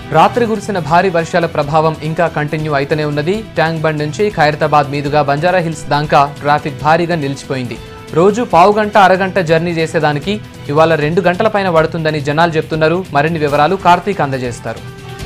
రాత్రి కురిసిన భారీ వర్షాల ప్రభావం ఇంకా కంటిన్యూ అయితేనే ఉన్నది. ట్యాంక్ బండ్ నుంచి ఖైరతాబాద్ మీదుగా బంజారా హిల్స్ దాకా ట్రాఫిక్ భారీగా నిలిచిపోయింది. రోజు పావుగంట అరగంట జర్నీ చేసేదానికి ఇవాళ 2 గంటల పైన పడుతుందని జనాలు చెప్తున్నారు. మరిన్ని వివరాలు కార్తీక్ అందజేస్తారు.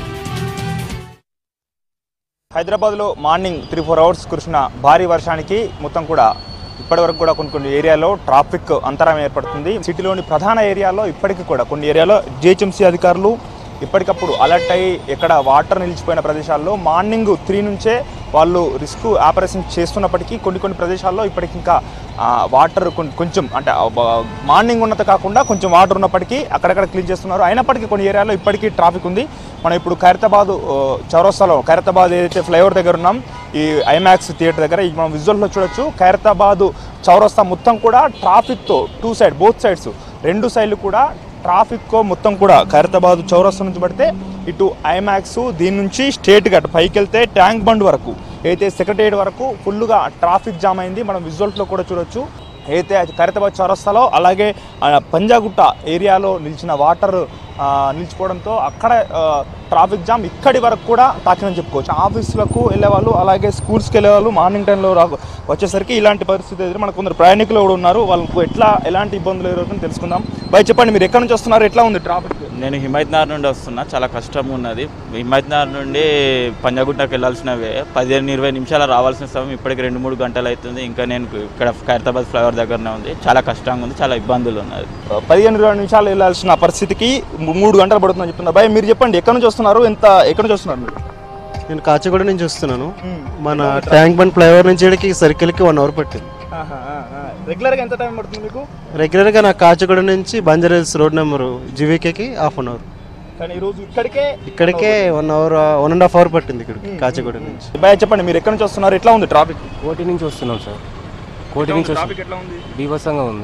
హైదరాబాద్లో మార్నింగ్ 3-4 అవర్స్ కురిసిన భారీ వర్షానికి మొత్తం కూడా ఇప్పటివరకు కూడా కొన్ని ఏరియాలో ట్రాఫిక్ అంతరాయం ఏర్పడుతుంది. సిటీలోని ప్రధాన ఏరియాలో ఇప్పటికీ కూడా కొన్ని ఏరియాలో జిహెచ్ఎంసీ అధికారులు ఇప్పటికప్పుడు అలర్ట్ అయ్యి ఎక్కడ వాటర్ నిలిచిపోయిన ప్రదేశాల్లో మార్నింగ్ 3 నుంచే వాళ్ళు రిస్క్ ఆపరేషన్ చేస్తున్నప్పటికీ కొన్ని ప్రదేశాల్లో ఇప్పటికి ఇంకా వాటర్ కొంచెం అంటే మార్నింగ్ ఉన్నంత కాకుండా కొంచెం వాటర్ ఉన్నప్పటికీ అక్కడక్కడ క్లీన్ చేస్తున్నారు. అయినప్పటికీ కొన్ని ఏరియాలో ఇప్పటికీ ట్రాఫిక్ ఉంది. మనం ఇప్పుడు ఖైరతాబాద్ చౌరస్తాలో ఖైరతాబాద్ ఏదైతే ఫ్లైఓవర్ దగ్గర ఉన్నాం, ఈ ఐమాక్స్ థియేటర్ దగ్గర మనం విజువల్లో చూడొచ్చు. ఖైరతాబాద్ చౌరస్తా మొత్తం కూడా ట్రాఫిక్తో బోత్ సైడ్స్ 2 సైడ్లు కూడా ట్రాఫిక్ మొత్తం కూడా ఖైరతాబాద్ చౌరస్తా నుంచి పడితే ఇటు ఐమాక్స్ దీని నుంచి స్ట్రేట్గా పైకి వెళ్తే ట్యాంక్ బండ్ వరకు అయితే సెక్రటేరియట్ వరకు ఫుల్గా ట్రాఫిక్ జామ్ అయింది. మనం విజువల్స్లో కూడా చూడొచ్చు. అయితే ఖైరతాబాద్ చౌరస్తాలో అలాగే పంజాగుట్ట ఏరియాలో నిలిచిన వాటర్ నిలిచిపోవడంతో అక్కడ ట్రాఫిక్ జామ్ ఇక్కడి వరకు కూడా తాకిందని చెప్పుకోవచ్చు. ఆఫీసులకు వెళ్ళేవాళ్ళు అలాగే స్కూల్స్కి వెళ్ళేవాళ్ళు మార్నింగ్ టైంలో వచ్చేసరికి ఇలాంటి పరిస్థితి ఎదురు మనకు కొందరు ప్రయాణికులు కూడా ఉన్నారు. వాళ్ళకు ఎలాంటి ఇబ్బందులు ఎదురవుతుందో తెలుసుకుందాం. బాయ్ చెప్పండి, మీరు ఎక్కడి నుంచి వస్తున్నారు, ఎట్లా ఉంది ట్రాఫిక్? నేను హిమాయత్నగర్ నుండి వస్తున్నా. చాలా కష్టం ఉన్నది. హిమాయత్నగర్ నుండి పంజాగుట్టకి వెళ్ళాల్సినవే 15-20 నిమిషాలు రావాల్సిన సమయం ఇప్పటికి 2-3 గంటలు అవుతుంది. ఇంకా నేను ఇక్కడ ఖైరతాబాద్ ఫ్లైఓవర్ దగ్గరనే ఉంది. చాలా కష్టంగా ఉంది, చాలా ఇబ్బందులు ఉన్నది. 15-20 నిమిషాలు వెళ్ళాల్సిన పరిస్థితికి 3 గంటలు పడుతుందని చెప్తున్నా. బాయ్ మీరు చెప్పండి, ఎక్కడి నుంచి వస్తున్నారు, ఎక్కడి నుంచి వస్తున్నారు మీరు? నేను కాచిగూడ నుంచి వస్తున్నాను. మన ట్యాంక్ బండ్ ఫ్లైఓవర్ నుంచి ఇక్కడికి సర్కిల్కి 1 అవర్ పట్టింది. రెగ్యులర్గా ఎంత టైం పడుతుంది మీకు? రెగ్యులర్గా నాకు కాచిగూడ నుంచి బంజారా హిల్స్ రోడ్ నెంబర్ జీవీకేకి 1/2 అవర్. కానీ ఈరోజు ఇక్కడికే 1 అవర్ 1.5 అవర్ పట్టింది ఇక్కడికి కాచిగూడ నుంచి. బాయ్ చెప్పండి, మీరు ఎక్కడి నుంచి వస్తున్నారు, ఎట్లా ఉంది ట్రాఫిక్? కోటి నుంచి వస్తున్నాం సార్. కోటి నుంచి బీభత్సంగా ఉంది.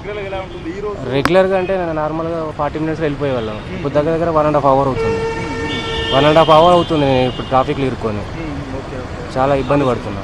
రెగ్యులర్గా అంటే నార్మల్గా 40 మినిట్స్లో వెళ్ళిపోయే వాళ్ళం. ఇప్పుడు దగ్గర 1.5 అవర్ అవుతుంది. 1.5 అవర్ అవుతుంది ఇప్పుడు ట్రాఫిక్లో ఇరుక్కొని. చాలా ఇబ్బంది పడుతున్నాను.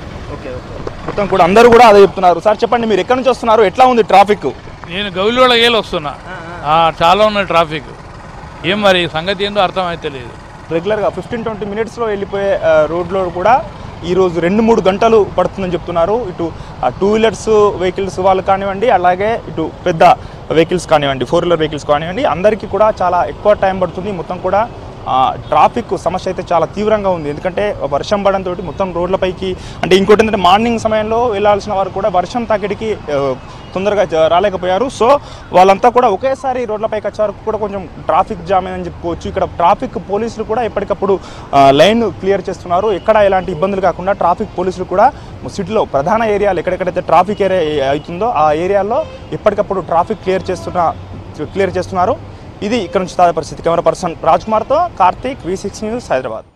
మొత్తం కూడా అందరూ కూడా అదే చెప్తున్నారు. సార్ చెప్పండి, మీరు ఎక్కడి నుంచి వస్తున్నారు, ఎట్లా ఉంది ట్రాఫిక్? నేను గౌలివాడకి వస్తున్నా. చాలా ఉన్నాయి ట్రాఫిక్. ఏం మరి సంగతి ఏందో అర్థం అయితే లేదు. రెగ్యులర్గా 15-20 మినిట్స్లో వెళ్ళిపోయే రోడ్లో కూడా ఈరోజు 2-3 గంటలు పడుతుందని చెప్తున్నారు. ఇటు 2 వీలర్స్ వెహికల్స్ వాళ్ళు కానివ్వండి, అలాగే ఇటు పెద్ద వెహికల్స్ కానివ్వండి, 4 వీలర్ వెహికల్స్ కానివ్వండి, అందరికీ కూడా చాలా ఎక్కువ టైం పడుతుంది. మొత్తం కూడా ట్రాఫిక్ సమస్య అయితే చాలా తీవ్రంగా ఉంది. ఎందుకంటే వర్షం పడంతో మొత్తం రోడ్లపైకి అంటే ఇంకోటి ఏంటంటే మార్నింగ్ సమయంలో వెళ్ళాల్సిన వారు కూడా వర్షం తాకిడికి తొందరగా రాలేకపోయారు. సో వాళ్ళంతా కూడా ఒకేసారి రోడ్లపైకి వచ్చే వరకు కూడా కొంచెం ట్రాఫిక్ జామ్ అని చెప్పుకోవచ్చు. ఇక్కడ ట్రాఫిక్ పోలీసులు కూడా ఎప్పటికప్పుడు లైన్ క్లియర్ చేస్తున్నారు. ఎక్కడ ఎలాంటి ఇబ్బందులు కాకుండా ట్రాఫిక్ పోలీసులు కూడా సిటీలో ప్రధాన ఏరియాలు ఎక్కడెక్కడైతే ట్రాఫిక్ ఏరియా అవుతుందో ఆ ఏరియాలో ఎప్పటికప్పుడు ట్రాఫిక్ క్లియర్ చేస్తున్నారు. ఇది ఇక్కడ నుంచి తాజా పరిస్థితి. కెమెరా పర్సన్ రాజ్ కుమార్తో కార్తీక్, V6 న్యూస్, హైదరాబాద్.